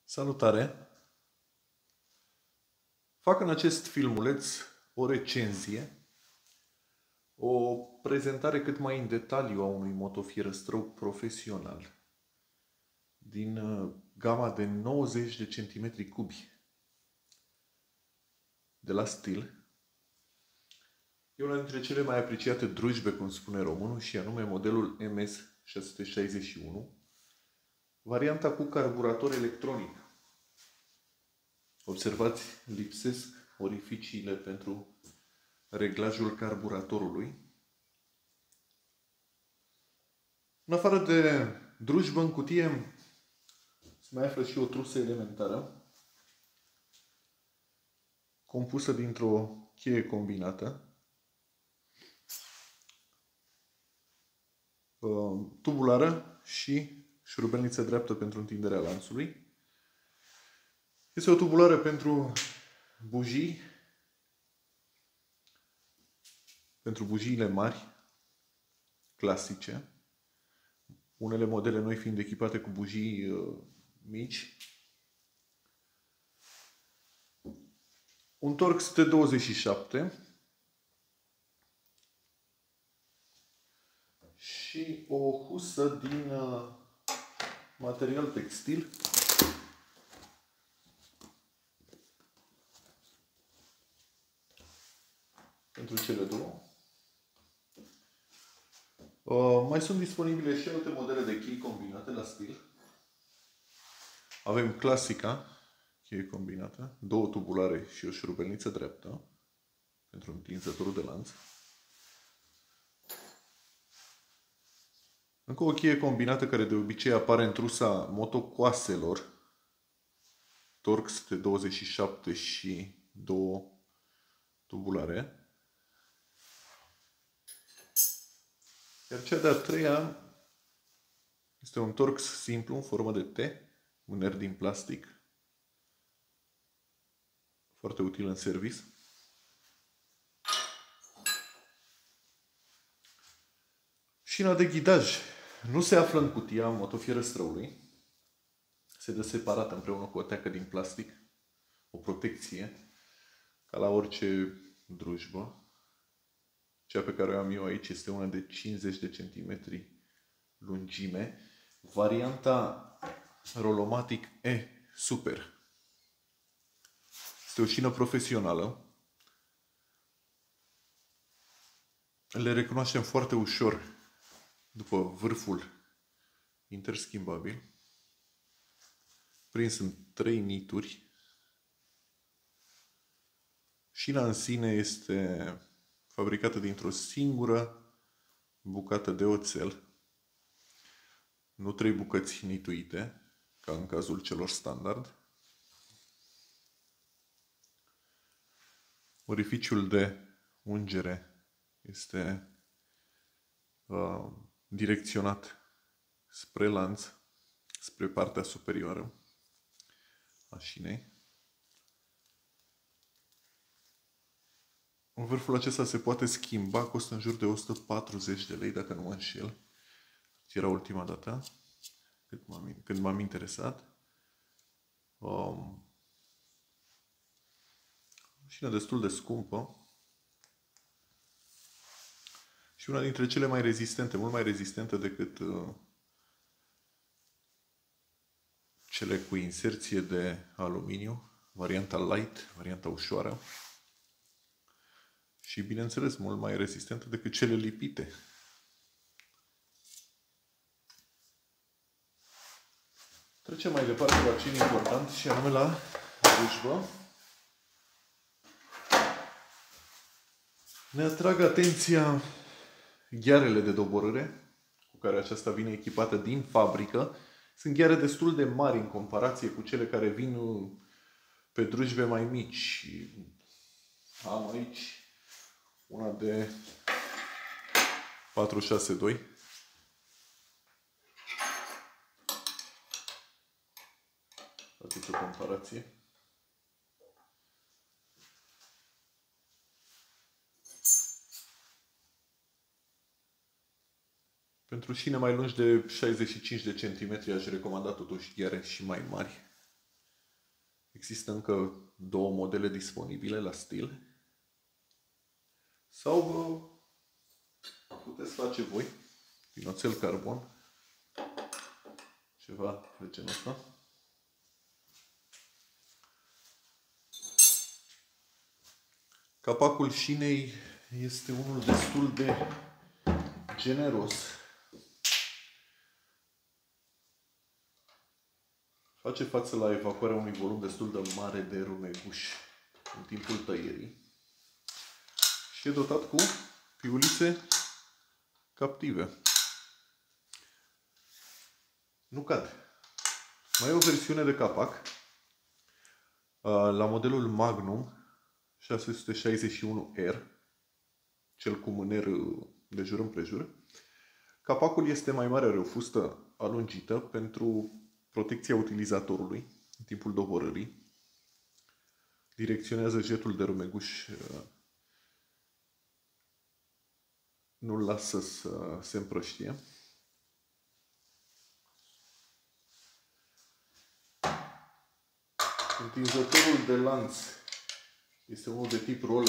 Salutare! Fac în acest filmuleț o recenzie, o prezentare cât mai în detaliu a unui motofierăstrău profesional din gama de 90 de centimetri cubi de la Stihl. E una dintre cele mai apreciate drujbe, cum spune românul, și anume modelul MS661, varianta cu carburator electronic. Observați, lipsesc orificiile pentru reglajul carburatorului. În afară de drujbă, în cutie se mai află și o trusă elementară compusă dintr-o cheie combinată, tubulară și șurubelniță dreaptă pentru întinderea lanțului. Este o tubulară pentru bujii, pentru bujiile mari, clasice, unele modele noi fiind echipate cu bujii mici. Un Torx T27 și o husă din material textil pentru cele două. Mai sunt disponibile și alte modele de chei combinate la Stihl. Avem clasica cheie combinată, două tubulare și o șurubelniță dreaptă pentru întinzătorul de lanț. Încă o cheie combinată care de obicei apare în trusa motocoaselor, Torx T27 și două tubulare. Iar cea de-a treia este un Torx simplu în formă de T, mâner din plastic, foarte util în service. Șina de ghidaj nu se află în cutia motofierăstrăului, se dă separat împreună cu o teacă din plastic, o protecție, ca la orice drujbă. Cea pe care o am eu aici este una de 50 de centimetri lungime, varianta Rolomatic E Super. Este o șină profesională. Le recunoaștem foarte ușor după vârful interschimbabil, prins în 3 nituri. Șina în sine este fabricată dintr-o singură bucată de oțel, nu 3 bucăți nituite, ca în cazul celor standard. Orificiul de ungere este direcționat spre lanț, spre partea superioară a șinei. Vârful acesta se poate schimba, costă în jur de 140 de lei, dacă nu mă înșel. Era ultima dată când m-am interesat. Șină destul de scumpă și una dintre cele mai rezistente, mult mai rezistente decât cele cu inserție de aluminiu, varianta light, varianta ușoară. Și, bineînțeles, mult mai rezistentă decât cele lipite. Trecem mai departe la cel important și anume la drujbă. Ne atrag atenția ghearele de doborâre cu care aceasta vine echipată din fabrică. Sunt gheare destul de mari în comparație cu cele care vin pe drujbe mai mici. Am aici una de 462. Faceți o comparație. Pentru șine mai lungi de 65 de centimetri aș recomanda totuși gheare și mai mari. Există încă 2 modele disponibile la stil. Sau puteți face voi din oțel carbon ceva de genul ăsta. Capacul șinei este unul destul de generos. Face față la evacuarea unui volum destul de mare de rumeguș în timpul tăierii și e dotat cu piulițe captive. Nu cade. Mai e o versiune de capac la modelul Magnum 661R, cel cu mâner de jur împrejur. Capacul este mai mare, are o fustă alungită pentru protecția utilizatorului în timpul doborârii. Direcționează jetul de rumeguș, nu-l lasă să se împrăștie. Întinzătorul de lanț este unul de tip rolă.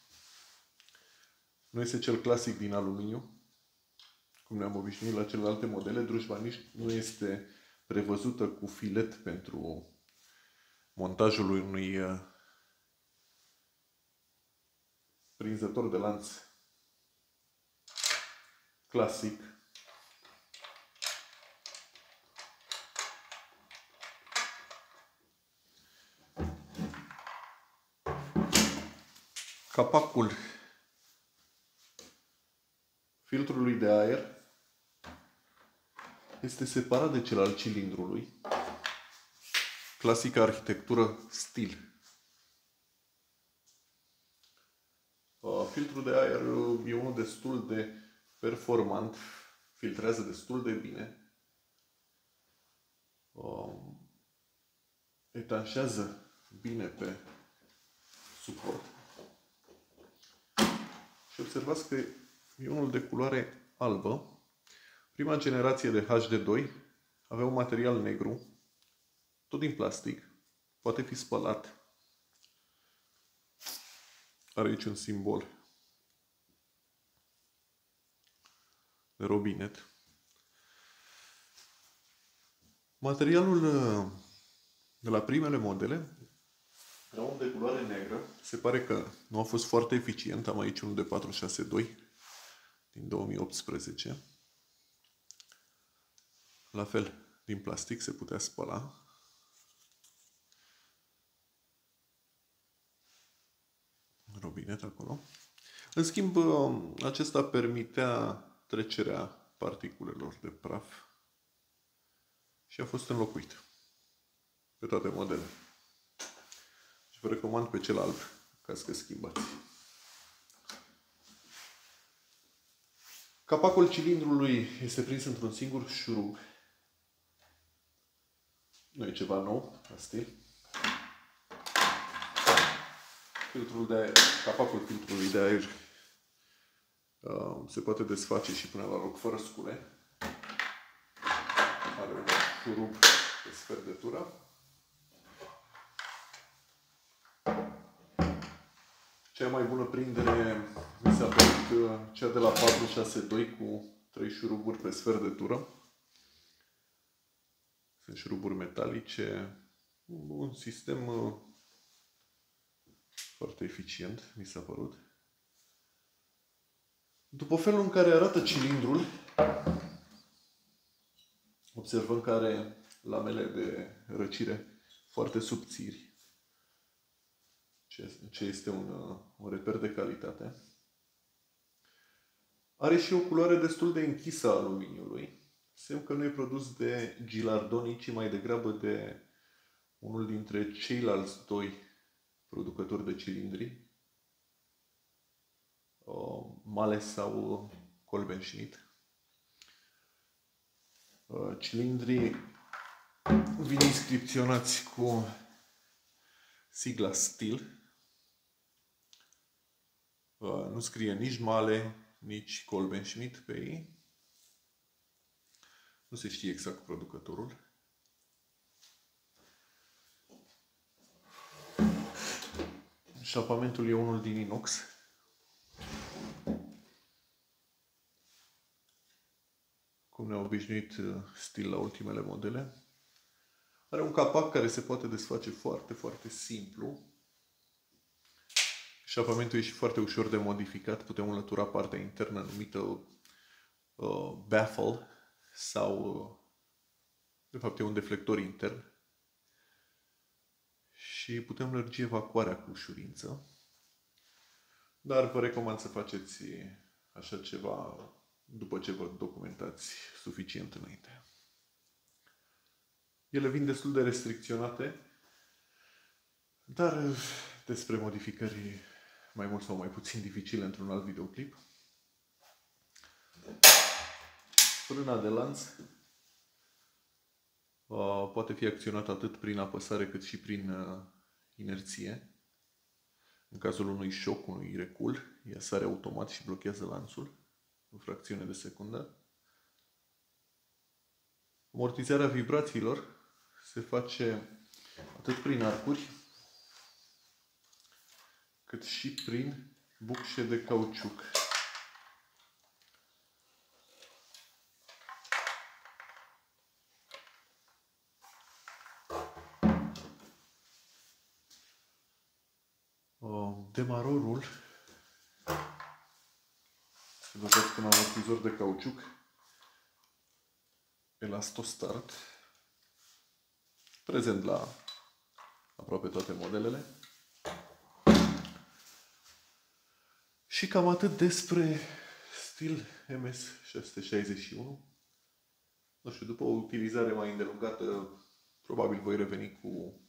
Nu este cel clasic din aluminiu, cum ne-am obișnuit la celelalte modele. Drujba nici nu este prevăzută cu filet pentru montajul unui prinzător de lanț clasic. Capacul filtrului de aer este separat de cel al cilindrului. Clasica arhitectură stil. Filtrul de aer e unul destul de performant, filtrează destul de bine, etanșează bine pe suport. Și observați că e unul de culoare albă. Prima generație de HD2 avea un material negru, tot din plastic, poate fi spălat. Are aici un simbol de robinet. Materialul de la primele modele era unul de culoare neagră. Se pare că nu a fost foarte eficient. Am aici unul de 462 din 2018. La fel, din plastic, se putea spăla. Robinet acolo. În schimb, acesta permitea trecerea particulelor de praf și a fost înlocuit pe toate modelele. Și vă recomand pe cel alb, ca să schimbați. Capacul cilindrului este prins într-un singur șurub. Nu e ceva nou, la stil. Capacul filtrului de aer se poate desface și pune la loc fără scule. Are un șurub de sferdetură. Cea mai bună prindere mi s-a părut cea de la 462 cu 3 șuruburi pe sferdetură. Sunt șuruburi metalice. Un sistem foarte eficient, mi s-a părut. După felul în care arată cilindrul, observăm că are lamele de răcire foarte subțiri, ce este un reper de calitate. Are și o culoare destul de închisă a aluminiului, semn că nu e produs de Gilardoni, ci mai degrabă de unul dintre ceilalți 2 producători de cilindri, Males sau Kolbenschmidt. Cilindrii vin inscripționați cu sigla Stil. Nu scrie nici Male, nici Kolbenschmidt pe ei. Nu se știe exact producătorul. Eșapamentul e unul din inox. Cum ne-a obișnuit stil la ultimele modele. Are un capac care se poate desface foarte, foarte simplu. Eșapamentul e și foarte ușor de modificat. Putem înlătura partea internă numită baffle sau de fapt e un deflector intern. Și putem lărgi evacuarea cu ușurință. Dar vă recomand să faceți așa ceva după ce vă documentați suficient înainte. Ele vin destul de restricționate, dar despre modificări mai mult sau mai puțin dificile într-un alt videoclip. Frâna de lanț poate fi acționată atât prin apăsare cât și prin inerție. În cazul unui șoc, unui recul, ea sare automat și blochează lanțul în fracțiune de secundă. Amortizarea vibrațiilor se face atât prin arcuri, cât și prin bucșe de cauciuc. Demarorul se dotează cu un amortizor de cauciuc Elastostart, prezent la aproape toate modelele. Și cam atât despre stil MS661. Nu știu, după o utilizare mai îndelungată, probabil voi reveni cu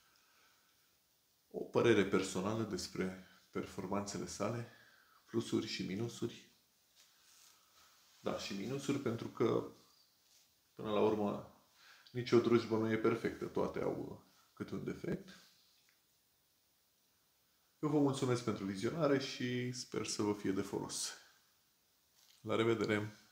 o părere personală despre performanțele sale, plusuri și minusuri. Da, și minusuri, pentru că, până la urmă, nicio drujbă nu e perfectă, toate au câte un defect. Eu vă mulțumesc pentru vizionare și sper să vă fie de folos. La revedere!